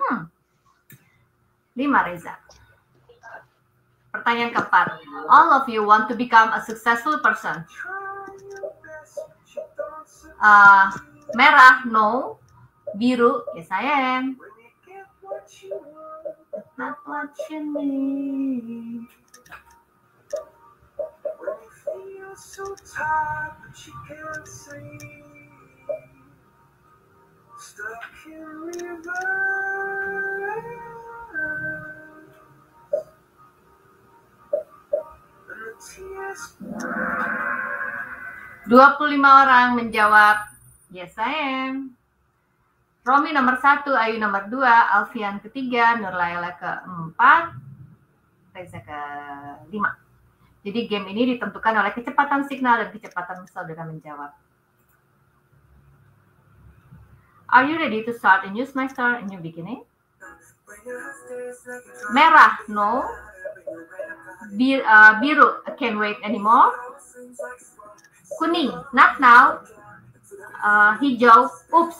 lima Reza. Pertanyaan keempat. All of you want to become a successful person. Uh, merah, no. Biru, yes I am. Not what you need. So tired, but you can't see. Stuck in reverse. dua puluh lima orang menjawab yes I am. Romi nomor satu, Ayu nomor dua, Alfian ketiga, Nurlaila keempat, Reza kelima. Jadi game ini ditentukan oleh kecepatan signal dan kecepatan saudara menjawab. Are you ready to start a new semester, a new beginning? Merah, no. Bir, uh, biru, I can't wait anymore. Kuning, not now. Uh, hijau, oops.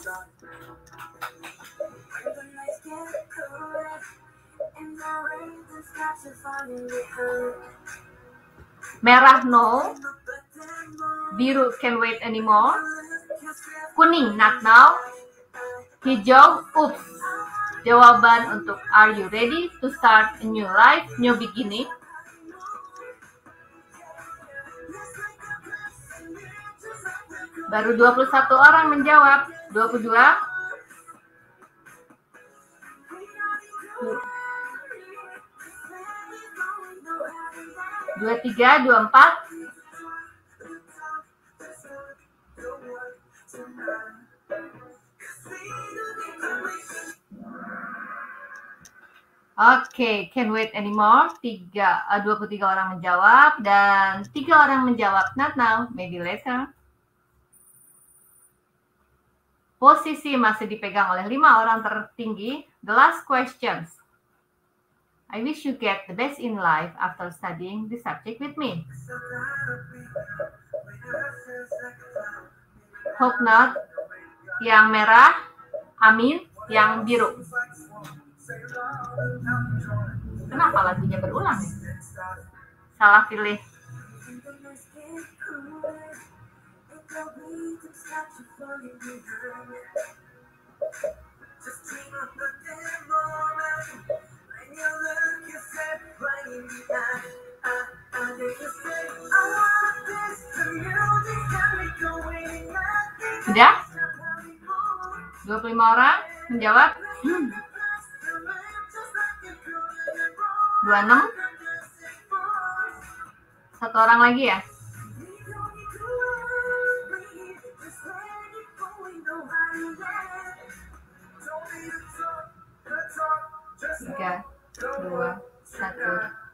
Merah, no. Biru, can't wait anymore. Kuning, not now. Hijau, oops. Jawaban untuk are you ready to start a new life, new beginning? Baru dua puluh satu orang menjawab. dua puluh dua. dua puluh tiga, dua puluh empat. Oke, okay, can wait anymore. Tiga, uh, dua puluh tiga orang menjawab dan tiga orang menjawab not now, maybe later. Posisi masih dipegang oleh lima orang tertinggi. The last questions. I wish you get the best in life after studying the subject with me. Hope not. Yang merah, amin. Yang biru. Kenapa lagunya berulang? Salah pilih. Sudah? dua puluh lima orang menjawab. Hmm. dua puluh enam. Satu orang lagi ya? Tiga, dua, satu.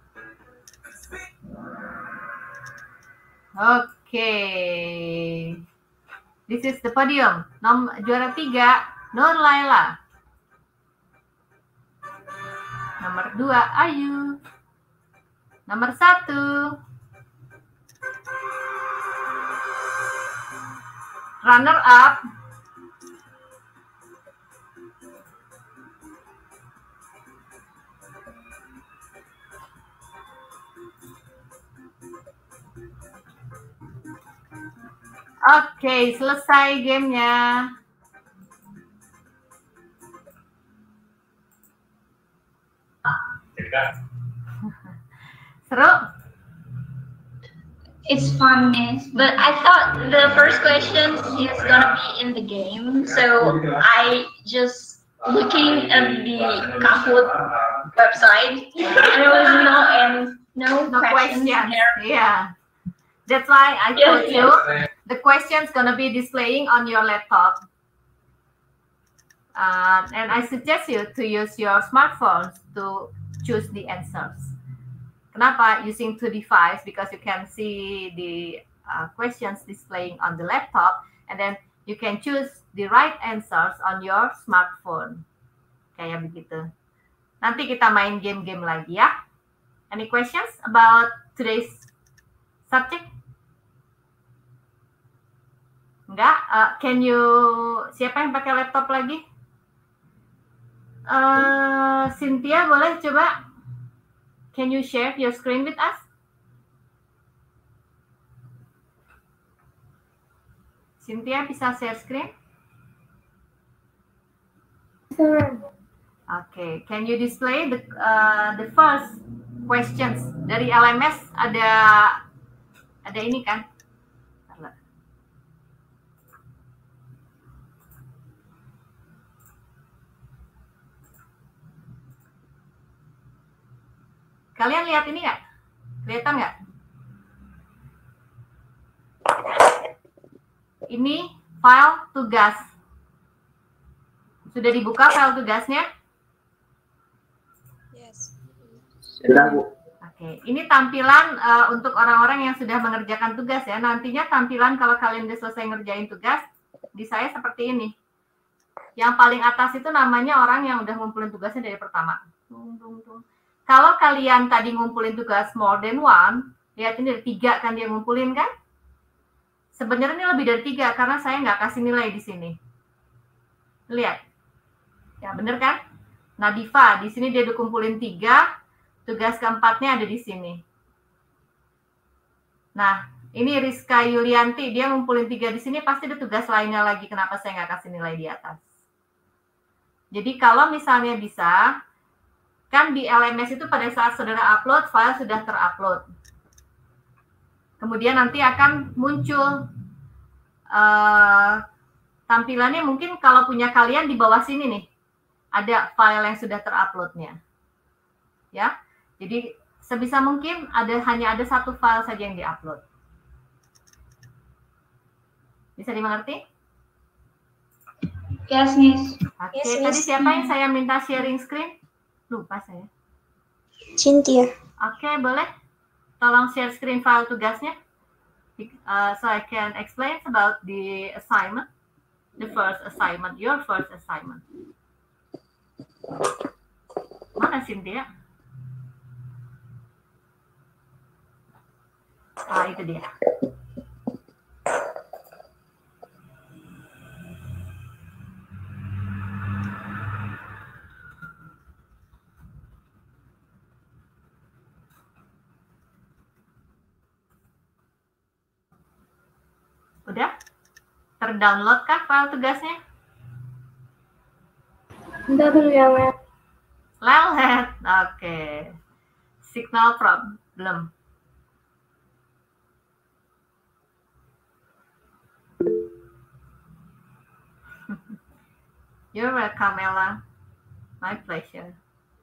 Oke. Okay. This is the podium. Nom juara tiga, Nur Laila. Nomor dua, Ayu. Nomor satu, runner up, oke, okay, selesai gamenya. Seru? It's fun, miss. But I thought the first question is gonna be in the game, so I just looking at the Kahoot website, and there was no and no, no questions questions. there. Yeah, that's why I told yes, you yes. The questions gonna be displaying on your laptop, uh, and I suggest you to use your smartphones to choose the answers. Kenapa? Using two devices because you can see the uh, questions displaying on the laptop, and then you can choose the right answers on your smartphone. Kayak begitu. Nanti kita main game-game lagi ya. Any questions about today's subject? Enggak? Uh, can you... Siapa yang pakai laptop lagi? Uh, Cynthia, boleh coba? Can you share your screen with us? Cynthia bisa share screen? Sure. Okay, can you display the uh, the first questions dari L M S? Ada ada ini kan? Kalian lihat ini nggak? Kelihatan nggak? Ini file tugas. Sudah dibuka file tugasnya? Yes. Sudah, Bu. Oke, ini tampilan uh, untuk orang-orang yang sudah mengerjakan tugas ya. Nantinya tampilan kalau kalian sudah selesai ngerjain tugas, di saya seperti ini. Yang paling atas itu namanya orang yang udah ngumpulin tugasnya dari pertama. Tung, tung, tung. Kalau kalian tadi ngumpulin tugas more than one, lihat ini dari tiga kan dia ngumpulin kan? Sebenarnya ini lebih dari tiga karena saya nggak kasih nilai di sini. Lihat, ya bener kan? Nadifa di sini dia dikumpulin tiga, tugas keempatnya ada di sini. Nah, ini Rizka Yulianti dia ngumpulin tiga di sini pasti ada tugas lainnya lagi. Kenapa saya nggak kasih nilai di atas? Jadi kalau misalnya bisa kan di L M S itu pada saat saudara upload, file sudah terupload. Kemudian nanti akan muncul uh, tampilannya mungkin kalau punya kalian di bawah sini nih, ada file yang sudah teruploadnya. Ya, jadi sebisa mungkin ada hanya ada satu file saja yang diupload. Bisa dimengerti? Yes, Miss. Oke, Yes, tadi Miss. siapa yang saya minta sharing screen? Lupa saya. Cynthia. Oke, boleh? Tolong share screen file tugasnya. Uh, so I can explain about the assignment. The first assignment, your first assignment. Mana Cynthia? Ah, itu dia. Udah? Terdownload kah file tugasnya? Bentar dulu ya, Mel. Lelet. Oke. Signal problem. You're welcome, Ella. My pleasure.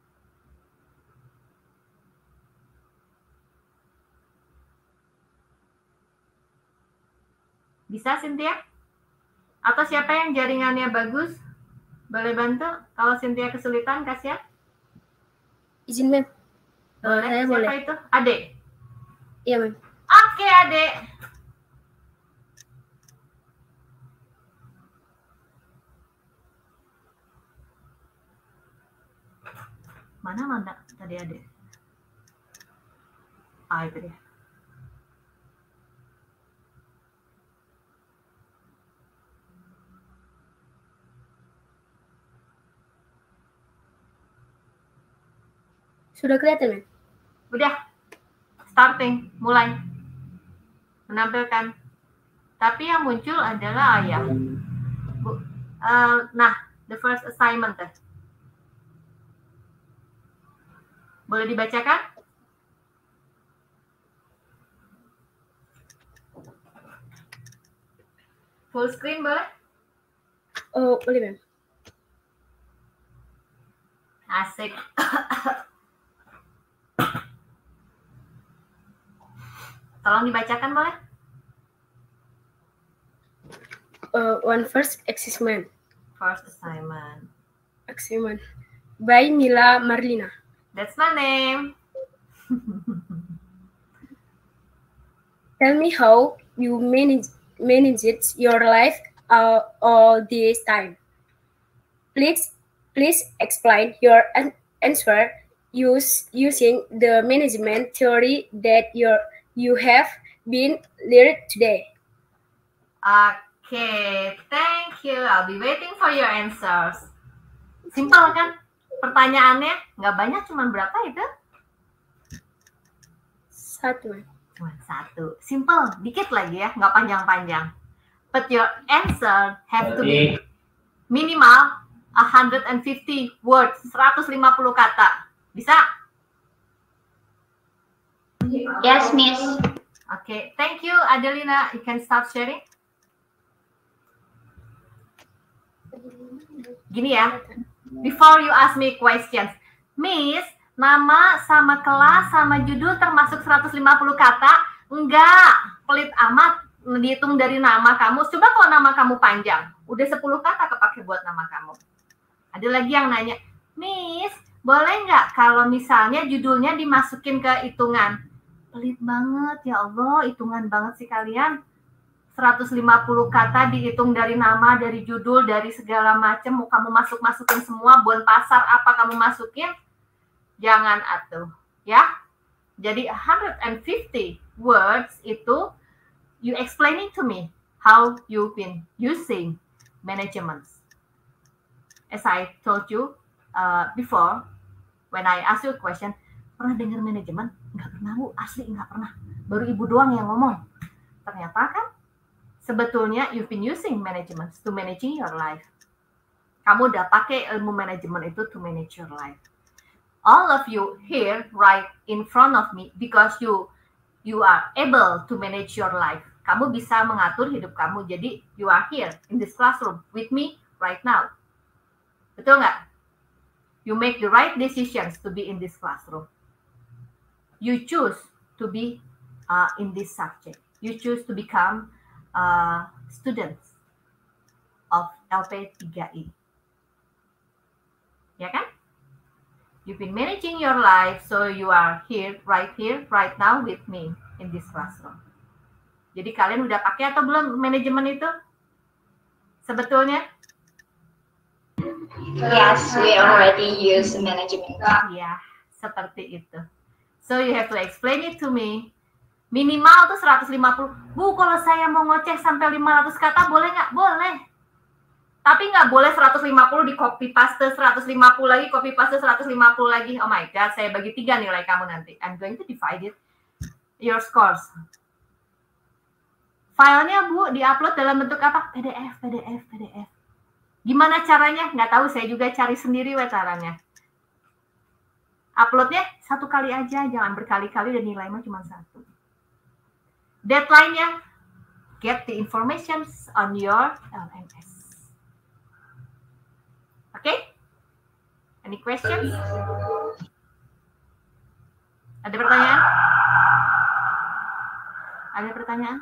Bisa, Cynthia? Atau siapa yang jaringannya bagus? Boleh bantu? Kalau Cynthia kesulitan, kasih ya? Izin, Mem. Boleh. Saya Siapa boleh. itu? Adek? Iya, Mem. Oke, Adek. Mana mana tadi Adek? Ah, itu dia. Sudah kelihatan, Mem? Udah. Starting. Mulai. Menampilkan. Tapi yang muncul adalah ayah. Bu, uh, nah, the first assignment. Eh. Boleh dibacakan? Full screen boleh? Oh, boleh, Mem. Asik. Tolong dibacakan boleh? Uh, one first assignment. First assignment. Assignment. By Mila Marlina. That's my name. Tell me how you manage managed your life uh, all this time. Please, please explain your an- answer use, using the management theory that your you have been learned today. Okay, thank you. I'll be waiting for your answers. Simpel kan? Pertanyaannya nggak banyak, cuma berapa itu? Satu. Cuma satu. Simple, dikit lagi ya, nggak panjang-panjang. But your answer have to be minimal one hundred fifty words, seratus lima puluh kata. Bisa? Yes, Miss. Okay, thank you, Adelina. You can start sharing. Gini ya, before you ask me questions, Miss, nama sama kelas sama judul termasuk seratus lima puluh kata? Enggak, pelit amat, dihitung dari nama kamu. Coba kalau nama kamu panjang, udah sepuluh kata kepake buat nama kamu. Ada lagi yang nanya, Miss, boleh nggak kalau misalnya judulnya dimasukin ke hitungan? Pelit banget, ya Allah, hitungan banget sih kalian. seratus lima puluh kata dihitung dari nama, dari judul, dari segala macam. Mau kamu masuk-masukin semua, bon pasar apa kamu masukin? Jangan atuh, ya. Jadi one hundred fifty words itu you explaining to me how you've been using management. As I told you uh, before, when I ask you a question, pernah dengar manajemen? Nggak pernah, Bu. Asli nggak pernah. Baru Ibu doang yang ngomong. Ternyata kan, sebetulnya you've been using management to managing your life. Kamu udah pakai ilmu manajemen itu to manage your life. All of you here right in front of me because you you are able to manage your life. kamu bisa mengatur hidup kamu. Jadi you are here in this classroom with me right now. Betul nggak? You make the right decisions to be in this classroom. You choose to be uh, in this subject. You choose to become uh, students of L P tiga I. Ya kan? You've been managing your life, so you are here, right here, right now with me in this classroom. Jadi kalian udah pakai atau belum manajemen itu? Sebetulnya? Yes, we already use management. Ya, seperti itu. So you have to explain it to me. Minimal tuh seratus lima puluh. Bu, kalau saya mau ngoceh sampai lima ratus kata, boleh nggak? Boleh. Tapi nggak boleh seratus lima puluh di copy paste, seratus lima puluh lagi, copy paste seratus lima puluh lagi. Oh my God, saya bagi tiga nilai kamu nanti. I'm going to divide it. Your scores. Filenya, Bu, di-upload dalam bentuk apa? P D F, P D F, P D F. Gimana caranya? Nggak tahu, saya juga cari sendiri we caranya. Uploadnya satu kali aja, jangan berkali-kali dan nilai mah cuma satu. Deadline-nya, get the information on your L M S. Oke? Okay? Any questions? Ada pertanyaan? Ada pertanyaan?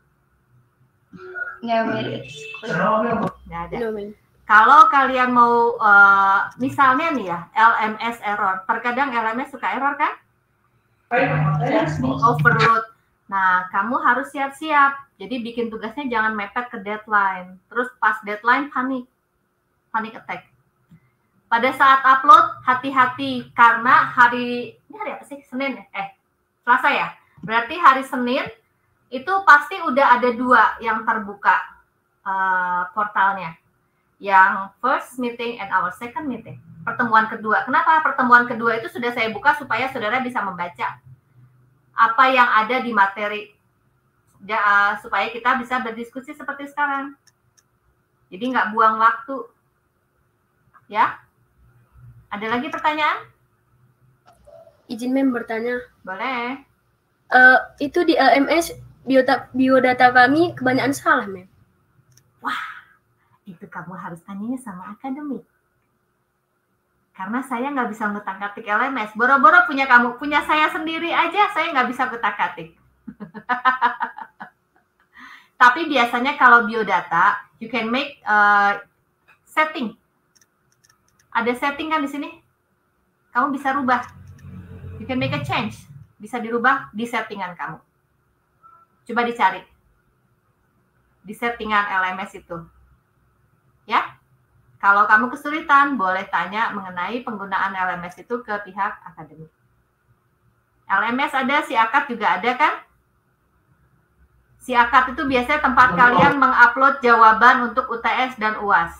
No, it's Nggak ada. Kalau kalian mau, uh, misalnya nih ya, L M S error. Terkadang L M S suka error kan? Overload. Nah, kamu harus siap-siap. Jadi bikin tugasnya jangan mepet ke deadline. Terus pas deadline panik. Panic attack. Pada saat upload, hati-hati. Karena hari, ini hari apa sih? Senin ya? Eh, Selasa ya? Berarti hari Senin, itu pasti udah ada dua yang terbuka uh, portalnya. Yang first meeting and our second meeting. Pertemuan kedua. Kenapa pertemuan kedua itu sudah saya buka supaya saudara bisa membaca apa yang ada di materi. Ja, uh, supaya kita bisa berdiskusi seperti sekarang. Jadi nggak buang waktu. Ya? Ada lagi pertanyaan? Izin Mem bertanya. Boleh. Uh, itu di L M S biodata, biodata kami kebanyakan salah, Mem. Wah. Itu kamu harus tanyanya sama akademik. Karena saya nggak bisa ngutak-ngatik L M S. Boro-boro punya kamu, punya saya sendiri aja, saya nggak bisa ngutak-ngatik. Tapi biasanya kalau biodata, you can make uh, setting. Ada setting kan di sini? Kamu bisa rubah. You can make a change. Bisa dirubah di settingan kamu. Coba dicari. Di settingan L M S itu. Ya, kalau kamu kesulitan, boleh tanya mengenai penggunaan L M S itu ke pihak akademik. L M S ada, si akad juga ada kan? Si akad itu biasanya tempat oh. kalian mengupload jawaban untuk U T S dan U A S.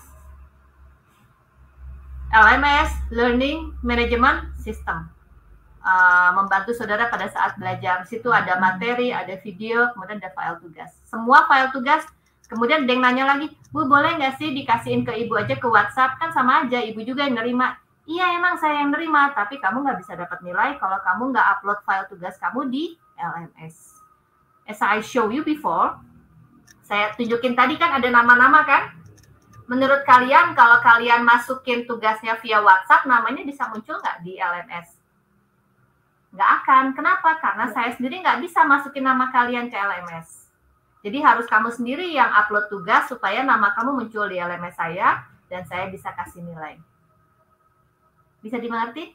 L M S, Learning Management System. Uh, membantu saudara pada saat belajar. Di situ ada materi, ada video, kemudian ada file tugas. Semua file tugas. Kemudian ada yang nanya lagi, Bu, boleh nggak sih dikasihin ke Ibu aja ke WhatsApp? Kan sama aja, Ibu juga yang nerima. Iya, emang saya yang nerima, tapi kamu nggak bisa dapat nilai kalau kamu nggak upload file tugas kamu di L M S. As I show you before, saya tunjukin tadi kan ada nama-nama kan? Menurut kalian, kalau kalian masukin tugasnya via WhatsApp, namanya bisa muncul nggak di L M S? Nggak akan. Kenapa? Karena saya sendiri nggak bisa masukin nama kalian ke L M S. Jadi harus kamu sendiri yang upload tugas supaya nama kamu muncul di L M S saya dan saya bisa kasih nilai. Bisa dimengerti?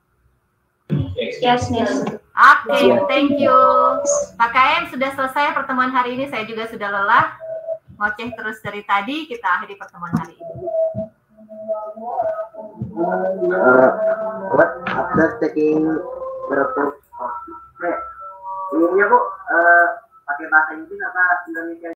Yes, Miss. Oke, okay, thank you. Pak K M sudah selesai pertemuan hari ini, saya juga sudah lelah. Ngoceh terus dari tadi, kita akhiri pertemuan hari ini. Uh, what after taking the course? Ini ya Bu, uh, pakai bahasa Inggris apa Indonesia?